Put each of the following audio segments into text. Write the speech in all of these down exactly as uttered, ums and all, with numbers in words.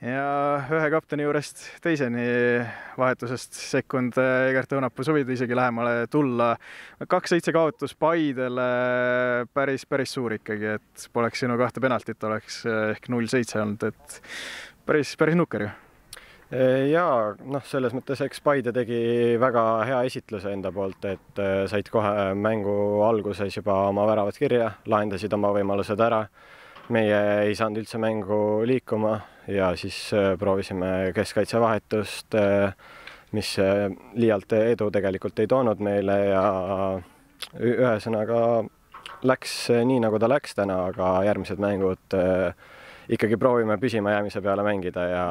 ja ühe kapteni juurest teiseni vahetusest sekund Egert Õunapuu soovid isegi lähemale tulla. Kaks seitse kaotus Paidele päris, päris suur ikkagi, et poleks sinu kahte penaltit, oleks ehk null seitse olnud, et päris, päris nukker ju. Jaa, noh, selles mõttes eks Paide tegi väga hea esitluse enda poolt, et said kohe mängu alguses juba oma väravad kirja, lahendasid oma võimalused ära. Meie ei saanud üldse mängu liikuma ja siis proovisime keskkaitsevahetust, mis liialt edu tegelikult ei toonud meile ja ühesõnaga läks nii, nagu ta läks täna, aga järgmised mängud ikkagi proovime püsima jäämise peale mängida ja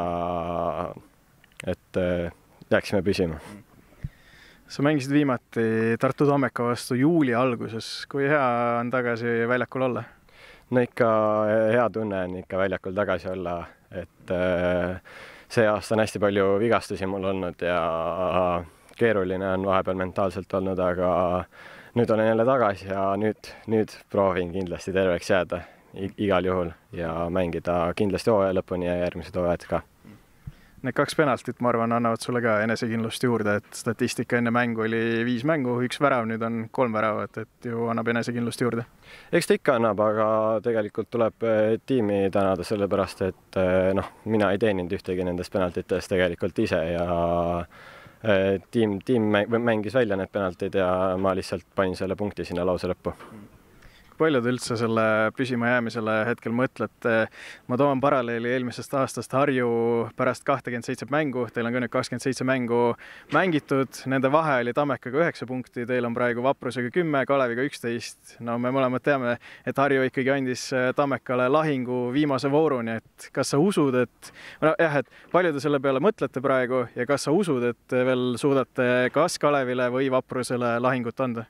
et jääksime püsima. Sa mängisid viimati Tartu Tammeka vastu juuli alguses. Kui hea on tagasi väljakul olla? No ikka hea tunne on ikka väljakul tagasi olla, et see aasta on hästi palju vigastusi mul olnud ja keeruline on vahepeal mentaalselt olnud, aga nüüd olen jälle tagasi ja nüüd, nüüd proovin kindlasti terveks jääda igal juhul ja mängida kindlasti hooaja lõpuni ja järgmised hooajad ka. Need kaks penaltit, ma arvan, annavad sulle ka enesekindlust juurde, et statistika enne mängu oli viis mängu, üks värav, nüüd on kolm väravat, et ju annab enesekindlust juurde. Eks ta ikka annab, aga tegelikult tuleb tiimi tänada sellepärast, et noh, mina ei teeninud ühtegi nendest penaltitest tegelikult ise ja tiim, tiim mängis välja need penaltid ja ma lihtsalt panin selle punkti sinna lause lõppu. Palju te üldse selle püsima jäämisele hetkel mõtlete? Ma toon paralleeli eelmisest aastast Harju pärast kakskümmend seitse mängu, teil on ka nüüd kakskümmend seitse mängu mängitud, nende vahe oli Tammekaga üheksa punkti, teil on praegu Vaprusega kümme, Kaleviga üksteist. No me mõlemad teame, et Harju ikkagi andis Tammekale lahingu viimase vooruni, et kas sa usud, et no, jah, et palju te selle peale mõtlete praegu ja kas sa usud, et veel suudate kas Kalevile või Vaprusele lahingut anda?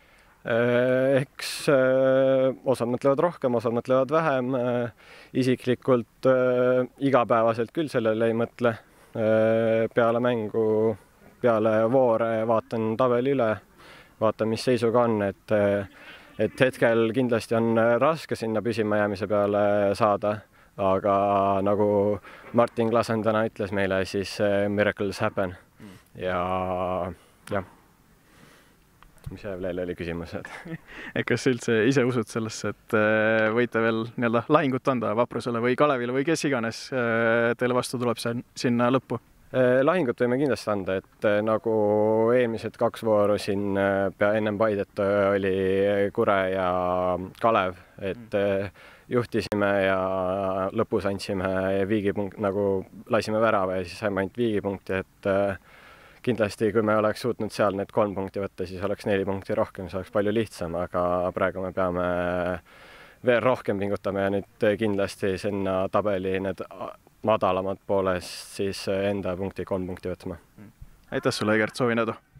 Eks osad mõtlevad rohkem, osad mõtlevad vähem. Isiklikult igapäevaselt küll sellele ei mõtle. Peale mängu, peale voore vaatan tabeli üle, vaatan, mis seisuga on, et, et hetkel kindlasti on raske sinna püsima jäämise peale saada, aga nagu Martin Klasen täna ütles meile, siis miracles happen ja jah. Mis veel oli küsimused? Et kas üldse ise usud sellesse, et võite veel nii-öelda lahingut anda Vaprusele või Kalevile või kes iganes teile vastu tuleb sinna lõppu? Lahingut võime kindlasti anda, et nagu eelmised kaks vooru siin pea ennem Paidet oli Kure ja Kalev, et juhtisime ja lõpus andsime viigipunkt, nagu lasime värava ja siis saime ainult viigipunkti, et kindlasti, kui me oleks suutnud seal need kolm punkti võtta, siis oleks neli punkti rohkem, see oleks palju lihtsam, aga praegu me peame veel rohkem pingutama ja nüüd kindlasti sinna tabeli need madalamad poolest siis enda punkti kolm punkti võtma. Aitäh sulle, Egert, soovin edu!